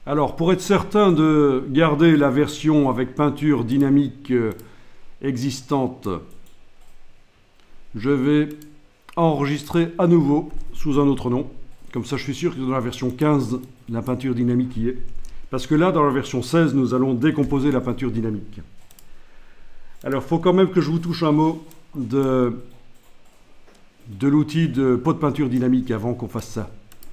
Alors, pour être certain de garder la version avec peinture dynamique existante, je vais enregistrer à nouveau sous un autre nom. Comme ça, je suis sûr que dans la version 15, la peinture dynamique y est. Parce que là, dans la version 16, nous allons décomposer la peinture dynamique. Alors, il faut quand même que je vous touche un mot de l'outil de pot de peinture dynamique avant qu'on fasse ça.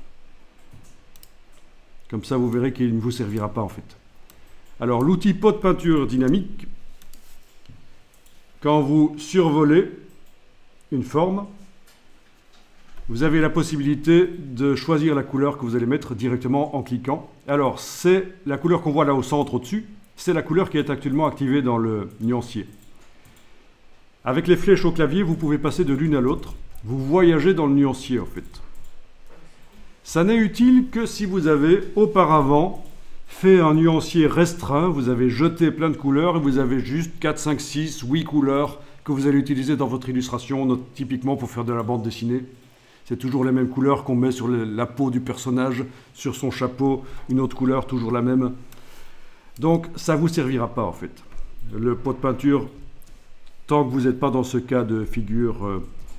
Comme ça, vous verrez qu'il ne vous servira pas en fait. Alors, l'outil pot de peinture dynamique, quand vous survolez une forme, vous avez la possibilité de choisir la couleur que vous allez mettre directement en cliquant. Alors, c'est la couleur qu'on voit là au centre au-dessus, c'est la couleur qui est actuellement activée dans le nuancier. Avec les flèches au clavier, vous pouvez passer de l'une à l'autre. Vous voyagez dans le nuancier en fait. Ça n'est utile que si vous avez auparavant fait un nuancier restreint, vous avez jeté plein de couleurs et vous avez juste 4, 5, 6, 8 couleurs que vous allez utiliser dans votre illustration, typiquement pour faire de la bande dessinée. C'est toujours les mêmes couleurs qu'on met sur la peau du personnage, sur son chapeau, une autre couleur, toujours la même. Donc ça ne vous servira pas en fait. Le pot de peinture, tant que vous n'êtes pas dans ce cas de figure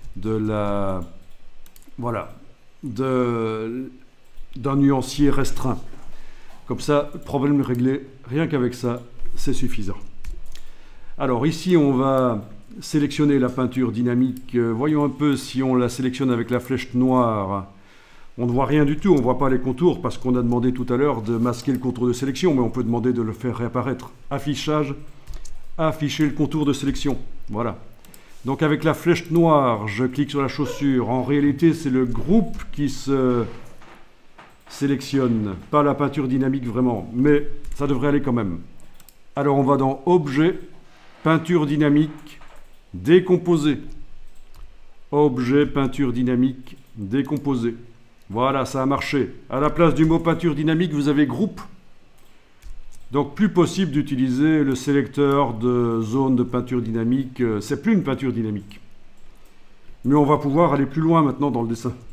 d'un nuancier restreint. Comme ça, problème réglé, rien qu'avec ça, c'est suffisant. Alors ici, on va sélectionner la peinture dynamique. Voyons un peu si on la sélectionne avec la flèche noire. On ne voit rien du tout, on ne voit pas les contours parce qu'on a demandé tout à l'heure de masquer le contour de sélection, mais on peut demander de le faire réapparaître. Affichage, afficher le contour de sélection. Voilà. Donc avec la flèche noire, je clique sur la chaussure. En réalité, c'est le groupe qui se sélectionne, pas la peinture dynamique vraiment, mais ça devrait aller quand même. Alors on va dans Objet, Peinture dynamique, Décomposer. Objet, Peinture dynamique, Décomposer. Voilà, ça a marché. À la place du mot peinture dynamique, vous avez groupe. Donc plus possible d'utiliser le sélecteur de zone de peinture dynamique. C'est plus une peinture dynamique. Mais on va pouvoir aller plus loin maintenant dans le dessin.